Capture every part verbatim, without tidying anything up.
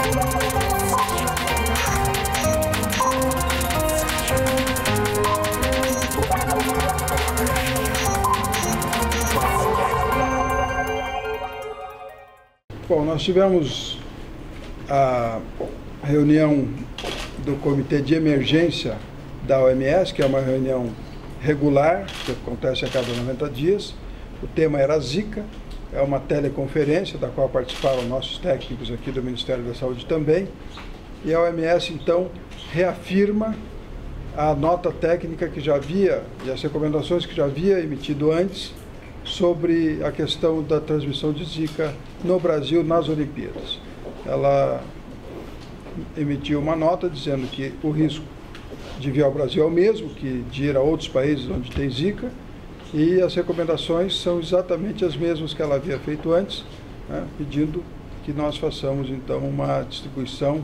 Bom, nós tivemos a reunião do Comitê de Emergência da O M S, que é uma reunião regular, que acontece a cada noventa dias. O tema era Zika, é uma teleconferência da qual participaram nossos técnicos aqui do Ministério da Saúde também. E a O M S, então, reafirma a nota técnica que já havia, e as recomendações que já havia emitido antes, sobre a questão da transmissão de Zika no Brasil nas Olimpíadas. Ela emitiu uma nota dizendo que o risco de vir ao Brasil é o mesmo que de ir a outros países onde tem Zika, e as recomendações são exatamente as mesmas que ela havia feito antes, né, pedindo que nós façamos então uma distribuição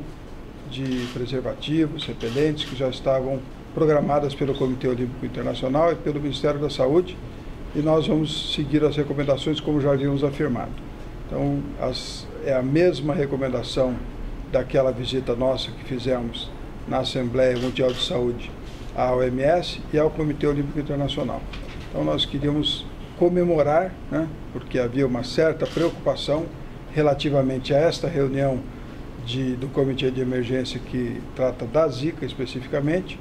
de preservativos, repelentes, que já estavam programadas pelo Comitê Olímpico Internacional e pelo Ministério da Saúde, e nós vamos seguir as recomendações como já havíamos afirmado. Então, as, é a mesma recomendação daquela visita nossa que fizemos na Assembleia Mundial de Saúde à O M S e ao Comitê Olímpico Internacional. Então, nós queríamos comemorar, né, porque havia uma certa preocupação relativamente a esta reunião de, do Comitê de Emergência que trata da Zika especificamente,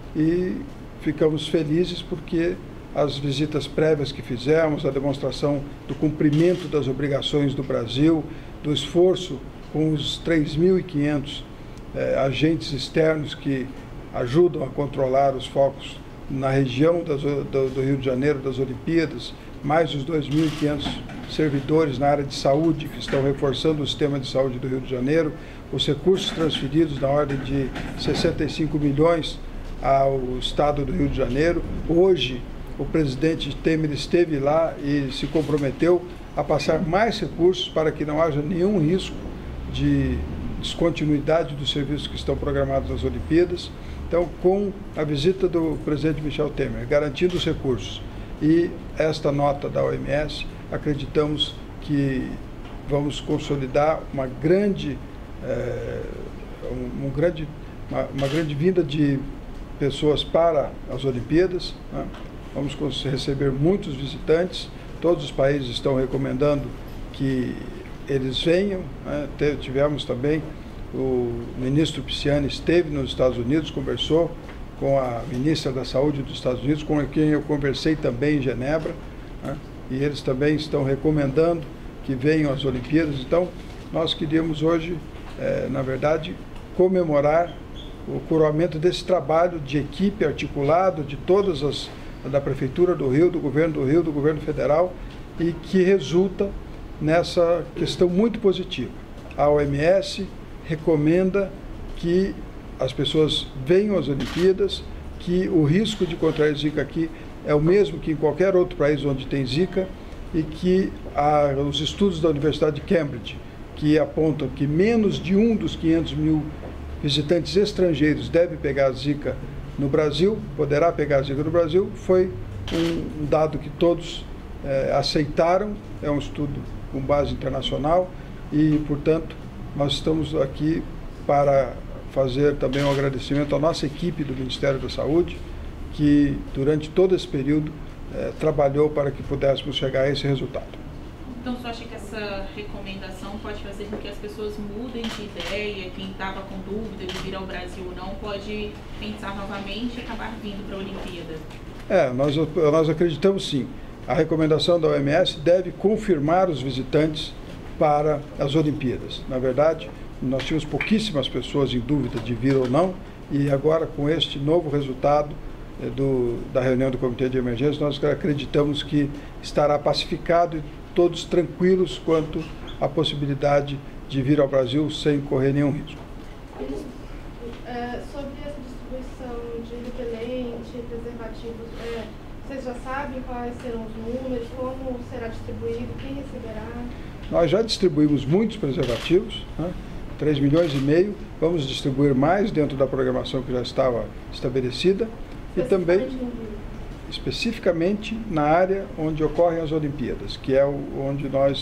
e ficamos felizes porque as visitas prévias que fizemos, a demonstração do cumprimento das obrigações do Brasil, do esforço com os três mil e quinhentos eh, agentes externos que ajudam a controlar os focos na região das, do, do Rio de Janeiro, das Olimpíadas, mais os dois mil e quinhentos servidores na área de saúde que estão reforçando o sistema de saúde do Rio de Janeiro, os recursos transferidos na ordem de sessenta e cinco milhões ao Estado do Rio de Janeiro. Hoje, o presidente Temer esteve lá e se comprometeu a passar mais recursos para que não haja nenhum risco de descontinuidade dos serviços que estão programados nas Olimpíadas. Então, com a visita do presidente Michel Temer, garantindo os recursos, e esta nota da O M S, acreditamos que vamos consolidar uma grande, é, um, um grande, uma, uma grande vinda de pessoas para as Olimpíadas, né? Vamos receber muitos visitantes, todos os países estão recomendando que eles venham, né? Tivemos também, o ministro Pisciani esteve nos Estados Unidos, conversou com a ministra da Saúde dos Estados Unidos, com quem eu conversei também em Genebra, né? E eles também estão recomendando que venham às Olimpíadas. Então, nós queríamos hoje, eh, na verdade, comemorar o coroamento desse trabalho de equipe articulado de todas as, da Prefeitura do Rio, do Governo do Rio, do Governo Federal, e que resulta nessa questão muito positiva. A O M S recomenda que as pessoas venham às Olimpíadas, que o risco de contrair Zika aqui é o mesmo que em qualquer outro país onde tem Zika, e que a, os estudos da Universidade de Cambridge, que apontam que menos de um dos quinhentos mil visitantes estrangeiros deve pegar Zika no Brasil, poderá pegar Zika no Brasil, foi um dado que todos é, aceitaram, é um estudo com base internacional e, portanto, nós estamos aqui para fazer também um agradecimento à nossa equipe do Ministério da Saúde, que durante todo esse período é, trabalhou para que pudéssemos chegar a esse resultado. Então, você acha que essa recomendação pode fazer com que as pessoas mudem de ideia, quem estava com dúvida de vir ao Brasil ou não, pode pensar novamente e acabar vindo para a Olimpíada? É, nós, nós acreditamos sim. A recomendação da O M S deve confirmar os visitantes para as Olimpíadas. Na verdade, nós tínhamos pouquíssimas pessoas em dúvida de vir ou não, e agora com este novo resultado eh, do, da reunião do Comitê de Emergência, nós acreditamos que estará pacificado e todos tranquilos quanto à possibilidade de vir ao Brasil sem correr nenhum risco. É, sobre essa distribuição de repelente, preservativos, é, vocês já sabem quais serão os números, como será distribuído, quem receberá? Nós já distribuímos muitos preservativos, né? três milhões e meio, vamos distribuir mais dentro da programação que já estava estabelecida, e também especificamente na área onde ocorrem as Olimpíadas, que é o, onde nós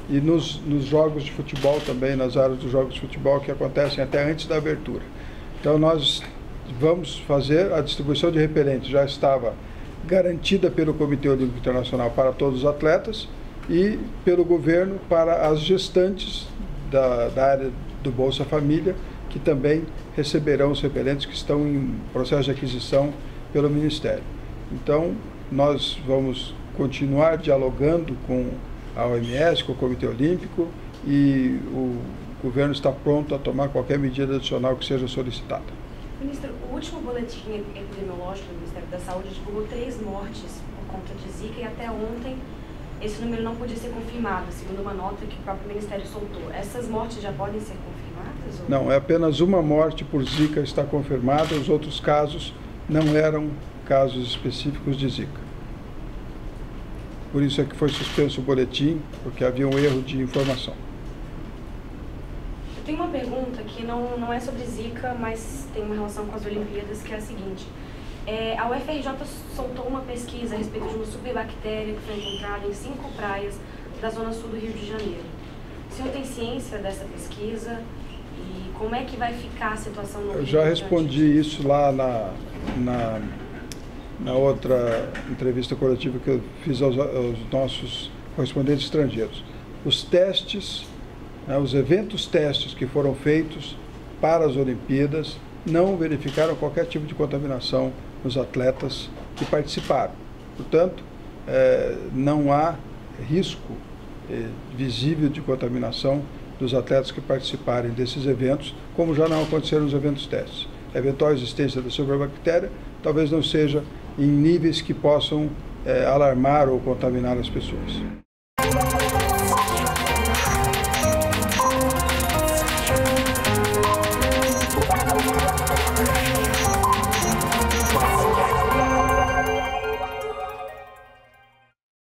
e nos, nos jogos de futebol também, nas áreas dos jogos de futebol que acontecem até antes da abertura. Então nós vamos fazer a distribuição de repelentes, já estava garantida pelo Comitê Olímpico Internacional para todos os atletas e pelo governo para as gestantes da, da área do Bolsa Família, que também receberão os repelentes que estão em processo de aquisição pelo Ministério. Então, nós vamos continuar dialogando com a O M S, com o Comitê Olímpico, e o governo está pronto a tomar qualquer medida adicional que seja solicitada. Ministro, o último boletim epidemiológico do Ministério da Saúde divulgou três mortes por conta de Zika e até ontem esse número não podia ser confirmado, segundo uma nota que o próprio Ministério soltou. Essas mortes já podem ser confirmadas? Ou... Não, é apenas uma morte por Zika está confirmada, os outros casos não eram casos específicos de Zika. Por isso é que foi suspenso o boletim, porque havia um erro de informação. Eu tenho uma pergunta que não, não é sobre Zika, mas tem uma relação com as Olimpíadas, que é a seguinte. É, a U F R J soltou uma pesquisa a respeito de uma superbactéria que foi encontrada em cinco praias da zona sul do Rio de Janeiro. O senhor tem ciência dessa pesquisa e como é que vai ficar a situação no Rio? Eu já respondi isso lá na, na, na outra entrevista coletiva que eu fiz aos, aos nossos correspondentes estrangeiros. Os testes, né, os eventos testes que foram feitos para as Olimpíadas não verificaram qualquer tipo de contaminação nos atletas que participaram. Portanto, eh, não há risco eh, visível de contaminação dos atletas que participarem desses eventos, como já não aconteceram nos eventos testes. A eventual existência da superbactéria talvez não seja em níveis que possam eh, alarmar ou contaminar as pessoas.